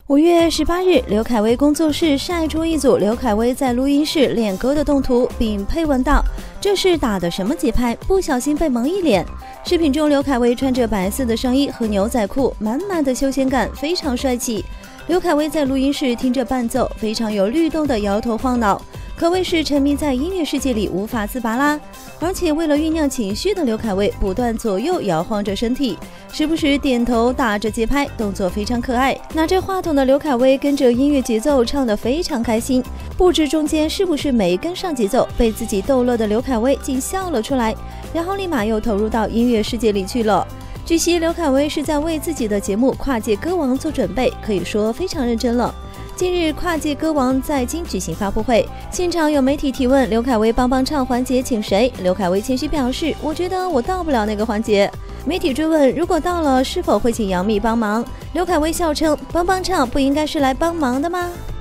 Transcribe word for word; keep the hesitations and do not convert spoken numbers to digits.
五月十八日，刘恺威工作室晒出一组刘恺威在录音室练歌的动图，并配文道：“这是打的什么节拍？不小心被蒙一脸。”视频中，刘恺威穿着白色的上衣和牛仔裤，满满的休闲感，非常帅气。刘恺威在录音室听着伴奏，非常有律动的摇头晃脑，可谓是沉迷在音乐世界里无法自拔啦。而且为了酝酿情绪的刘恺威不断左右摇晃着身体，时不时点头打着节拍，动作非常可爱。拿着话筒的刘恺威跟着音乐节奏唱得非常开心，不知中间是不是没跟上节奏，被自己逗乐的刘恺威竟笑了出来，然后立马又投入到音乐世界里去了。据悉，刘恺威是在为自己的节目《跨界歌王》做准备，可以说非常认真了。近日，《跨界歌王》在京举行发布会，现场有媒体提问刘恺威帮帮唱环节请谁？刘恺威谦虚表示：“我觉得我到不了那个环节。”媒体追问：“如果到了，是否会请杨幂帮忙？”刘恺威笑称：“帮帮唱不应该是来帮忙的吗？”